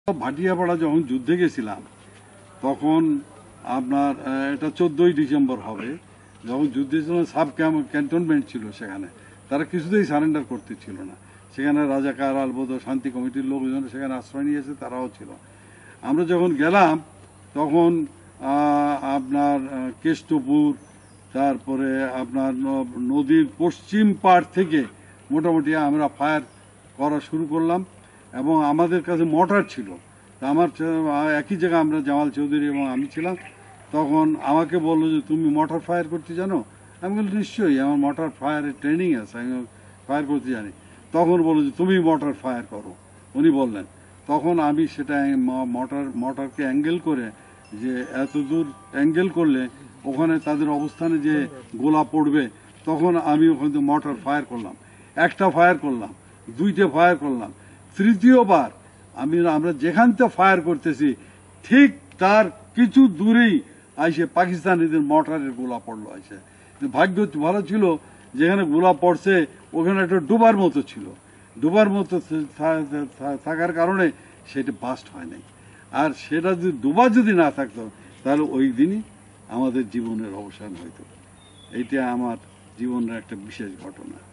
ভাটিয়াপাড়া যখন যুদ্ধে গেছিলাম তখন আপনার এটা 14ই ডিসেম্বর হবে, যখন যুদ্ধে ছিল সাব ক্যান্টনমেন্ট ছিল, সেখানে তারা কিছুতেই সারেন্ডার করতে ছিল না। সেখানে রাজাকার আলবদর শান্তি কমিটির লোকজন সেখানে আশ্রয় নিয়েছে, তারাও ছিল। আমরা যখন গেলাম তখন আপনার কেষ্টপুর, তারপরে আপনার নদীর পশ্চিম পাড় থেকে মোটামুটি আমরা ফায়ার করা শুরু করলাম এবং আমাদের কাছে মর্টার ছিল। আমার একই জায়গায় আমরা জামাল চৌধুরী এবং আমি ছিলাম। তখন আমাকে বললো যে তুমি মর্টার ফায়ার করতে জানো? আমি বললাম নিশ্চয়ই, আমার মর্টার ফায়ারের ট্রেনিং আছে, আমি ফায়ার করতে জানি। তখন বললো যে তুমি মর্টার ফায়ার করো, উনি বললেন। তখন আমি সেটা মর্টারকে অ্যাঙ্গেল করে, যে এত দূর অ্যাঙ্গেল করলে ওখানে তাদের অবস্থানে যে গোলা পড়বে, তখন আমি ওখানে মর্টার ফায়ার করলাম। একটা ফায়ার করলাম, দুইটা ফায়ার করলাম, তৃতীয়বার আমরা যেখান থেকে ফায়ার করতেছি ঠিক তার কিছু দূরেই আইসে পাকিস্তানিদের মর্টারের গোলা পড়লো। আইসে ভাগ্য ভালো ছিল, যেখানে গোলা পড়ছে ওখানে একটা ডুবার মতো ছিল, ডুবার মতো থাকার কারণে সেটা বাস্ট হয় নাই। আর সেটা যদি ডুবা যদি না থাকতো তাহলে ওই দিনই আমাদের জীবনের অবসান হইতো। এইটা আমার জীবনের একটা বিশেষ ঘটনা।